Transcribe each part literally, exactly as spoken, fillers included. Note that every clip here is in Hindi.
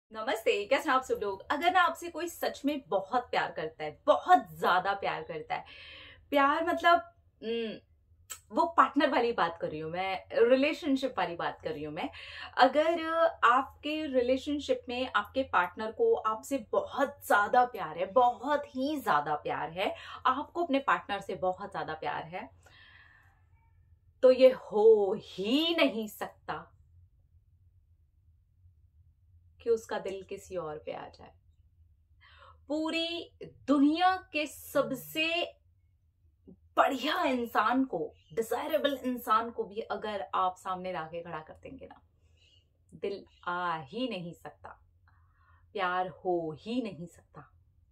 नमस्ते, कैसे हैं आप सब लोग। अगर ना आपसे कोई सच में बहुत प्यार करता है, बहुत ज्यादा प्यार करता है, प्यार मतलब न, वो पार्टनर वाली बात कर रही हूँ मैं, रिलेशनशिप वाली बात कर रही हूँ मैं। अगर आपके रिलेशनशिप में आपके पार्टनर को आपसे बहुत ज्यादा प्यार है, बहुत ही ज्यादा प्यार है, आपको अपने पार्टनर से बहुत ज्यादा प्यार है, तो ये हो ही नहीं सकता कि उसका दिल किसी और पे आ जाए। पूरी दुनिया के सबसे बढ़िया इंसान को, डिजायरेबल इंसान को भी अगर आप सामने लाके खड़ा कर देंगे ना, दिल आ ही नहीं सकता, प्यार हो ही नहीं सकता।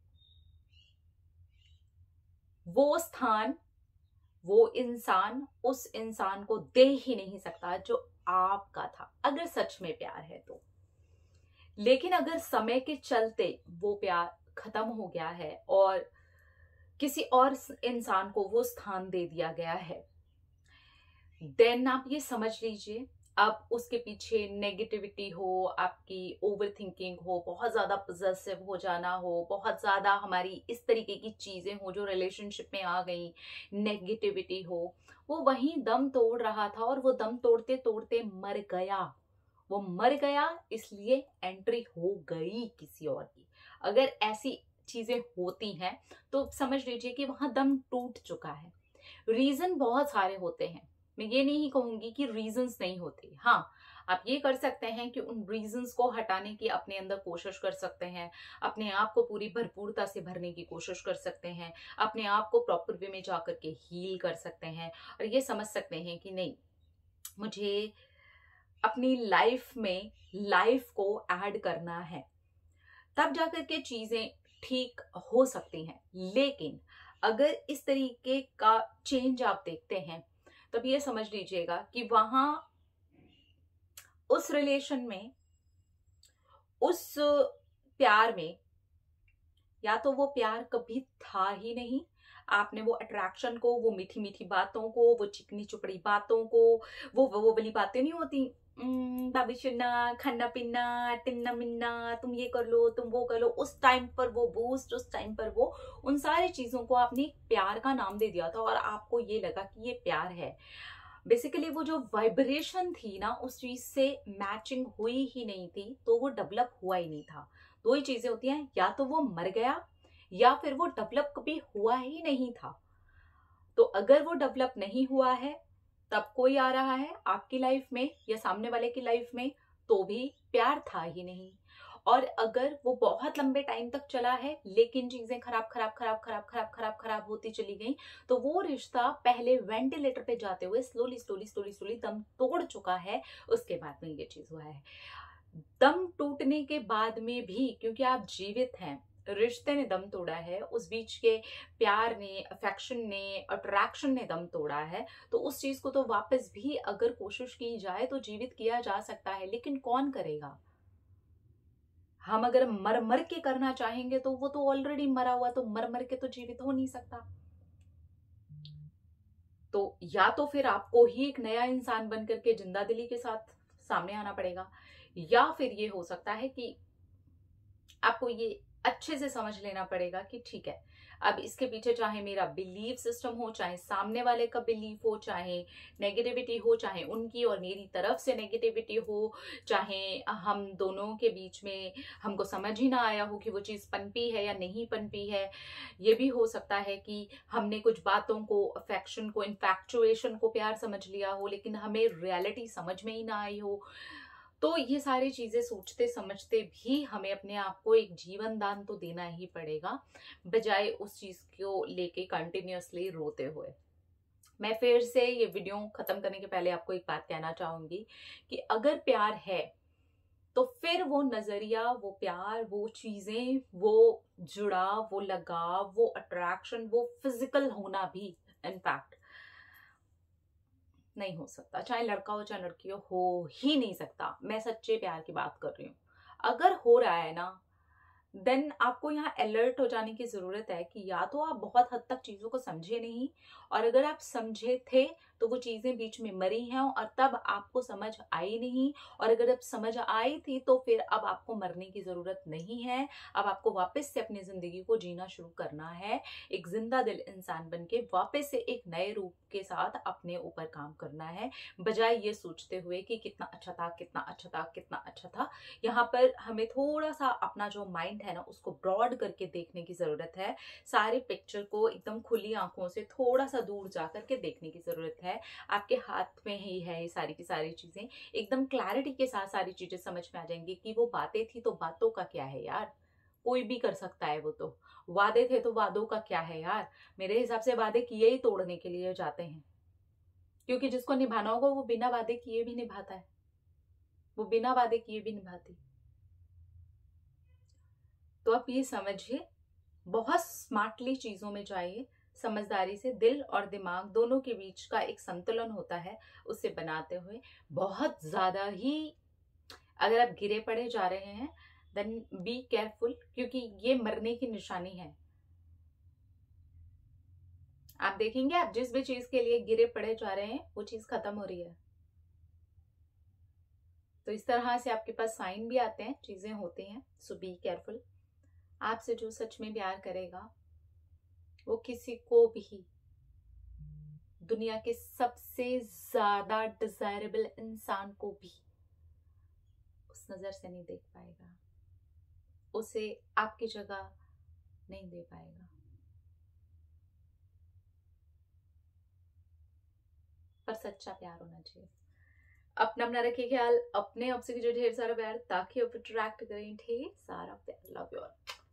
वो स्थान, वो इंसान उस इंसान को दे ही नहीं सकता जो आपका था, अगर सच में प्यार है तो। लेकिन अगर समय के चलते वो प्यार खत्म हो गया है और किसी और इंसान को वो स्थान दे दिया गया है, देन आप ये समझ लीजिए, अब उसके पीछे नेगेटिविटी हो, आपकी ओवर थिंकिंग हो, बहुत ज्यादा पोजेसिव हो जाना हो, बहुत ज्यादा हमारी इस तरीके की चीजें हो जो रिलेशनशिप में आ गई, नेगेटिविटी हो, वो वहीं दम तोड़ रहा था और वो दम तोड़ते तोड़ते मर गया। वो मर गया इसलिए एंट्री हो गई किसी और की। अगर ऐसी चीजें होती हैं तो समझ लीजिए कि वहां दम टूट चुका है। रीजन बहुत सारे होते हैं, मैं ये नहीं कहूंगी कि रीजंस नहीं होते। हाँ, आप ये कर सकते हैं कि उन रीजंस को हटाने की अपने अंदर कोशिश कर सकते हैं, अपने आप को पूरी भरपूरता से भरने की कोशिश कर सकते हैं, अपने आप को प्रॉपर वे में जाकर के हील कर सकते हैं और ये समझ सकते हैं कि नहीं, मुझे अपनी लाइफ में लाइफ को ऐड करना है, तब जाकर के चीजें ठीक हो सकती हैं। लेकिन अगर इस तरीके का चेंज आप देखते हैं तब ये समझ लीजिएगा कि वहां उस रिलेशन में, उस प्यार में, या तो वो प्यार कभी था ही नहीं, आपने वो अट्रैक्शन को, वो मीठी मीठी बातों को, वो चिकनी चुपड़ी बातों को, वो वो वाली बातें नहीं होती, भविष्य ना, खाना पीना, टिन्ना मिन्ना, तुम ये कर लो, तुम वो कर लो, उस टाइम पर वो बूस्ट, उस टाइम पर वो, उन सारी चीजों को आपने प्यार का नाम दे दिया था और आपको ये लगा कि ये प्यार है। बेसिकली वो जो वाइब्रेशन थी ना, उस चीज से मैचिंग हुई ही नहीं थी, तो वो डेवलप हुआ ही नहीं था। दो ही चीजें होती हैं, या तो वो मर गया या फिर वो डेवलप कभी हुआ ही नहीं था। तो अगर वो डेवलप नहीं हुआ है, तब कोई आ रहा है आपकी लाइफ में या सामने वाले की लाइफ में, तो भी प्यार था ही नहीं। और अगर वो बहुत लंबे टाइम तक चला है लेकिन चीजें खराब खराब खराब खराब खराब खराब खराब होती चली गई, तो वो रिश्ता पहले वेंटिलेटर पे जाते हुए स्लोली स्लोली स्लोली स्लोली दम तोड़ चुका है, उसके बाद में ये चीज हुआ है। दम टूटने के बाद में भी क्योंकि आप जीवित हैं, रिश्ते ने दम तोड़ा है, उस बीच के प्यार ने, अफेक्शन ने, अट्रैक्शन ने दम तोड़ा है, तो उस चीज को तो वापस भी अगर कोशिश की जाए तो जीवित किया जा सकता है। लेकिन कौन करेगा? हम अगर मर मर के करना चाहेंगे तो वो तो ऑलरेडी मरा हुआ, तो मर मर के तो जीवित हो नहीं सकता। तो या तो फिर आपको ही एक नया इंसान बन करके जिंदा दिली के साथ सामने आना पड़ेगा, या फिर ये हो सकता है कि आपको ये अच्छे से समझ लेना पड़ेगा कि ठीक है, अब इसके पीछे चाहे मेरा बिलीफ सिस्टम हो, चाहे सामने वाले का बिलीफ हो, चाहे नेगेटिविटी हो, चाहे उनकी और मेरी तरफ से नेगेटिविटी हो, चाहे हम दोनों के बीच में हमको समझ ही ना आया हो कि वो चीज़ पनपी है या नहीं पनपी है। ये भी हो सकता है कि हमने कुछ बातों को, अफेक्शन को, इन्फैक्चुएशन को प्यार समझ लिया हो लेकिन हमें रियलिटी समझ में ही ना आई हो। तो ये सारी चीजें सोचते समझते भी हमें अपने आप को एक जीवन दान तो देना ही पड़ेगा, बजाय उस चीज को लेके कंटिन्यूअसली रोते हुए। मैं फिर से ये वीडियो खत्म करने के पहले आपको एक बात कहना चाहूंगी कि अगर प्यार है तो फिर वो नजरिया, वो प्यार, वो चीजें, वो जुड़ाव, वो लगाव, वो अट्रैक्शन, वो फिजिकल होना भी इनफैक्ट नहीं हो सकता। चाहे लड़का हो चाहे लड़की हो हो ही नहीं सकता। मैं सच्चे प्यार की बात कर रही हूँ। अगर हो रहा है ना, देन आपको यहाँ अलर्ट हो जाने की जरूरत है कि या तो आप बहुत हद तक चीजों को समझे नहीं, और अगर आप समझे थे तो वो चीजें बीच में मरी हैं और तब आपको समझ आई नहीं, और अगर अब समझ आई थी तो फिर अब आपको मरने की जरूरत नहीं है। अब आपको वापस से अपनी जिंदगी को जीना शुरू करना है, एक जिंदा दिल इंसान बन के वापस से एक नए रूप के साथ अपने ऊपर काम करना है, बजाय ये सोचते हुए कि कितना अच्छा था कितना अच्छा था कितना अच्छा था। यहाँ पर हमें थोड़ा सा अपना जो माइंड है ना उसको ब्रॉड करके देखने की जरूरत है, सारे पिक्चर को एकदम खुली आंखों से थोड़ा सा दूर जा करके देखने की जरूरत है। आपके हाथ में ही है ये सारी की सारी चीजें, एकदम क्लैरिटी के साथ सारी चीजें समझ में आ जाएंगी कि वो बातें थी तो बातों का क्या है यार, कोई भी कर सकता है वो तो। वादे थे तो वादों का क्या है यार, मेरे हिसाब से वादे किए ही तोड़ने के लिए जाते हैं, क्योंकि जिसको निभाना होगा वो बिना वादे किए भी निभाता है, वो बिना वादे किए भी निभाती। तो आप ये समझिए, बहुत स्मार्टली चीजों में जाइए, समझदारी से। दिल और दिमाग दोनों के बीच का एक संतुलन होता है, उसे बनाते हुए बहुत ज्यादा ही अगर आप गिरे पड़े जा रहे हैं देन बी केयरफुल, क्योंकि ये मरने की निशानी है। आप देखेंगे आप जिस भी चीज के लिए गिरे पड़े जा रहे हैं वो चीज खत्म हो रही है। तो इस तरह से आपके पास साइन भी आते हैं, चीजें होती हैं, सो बी केयरफुल। आपसे जो सच में प्यार करेगा वो किसी को भी, दुनिया के सबसे ज्यादा डिजायरेबल इंसान को भी उस नजर से नहीं देख पाएगा, उसे आपकी जगह नहीं दे पाएगा। पर सच्चा प्यार होना चाहिए। अपना अपना रखिए ख्याल, अपने आपसे जो ढेर सारा प्यार, ताकि आप अट्रैक्ट करें ढेर सारा प्यार। Love you all.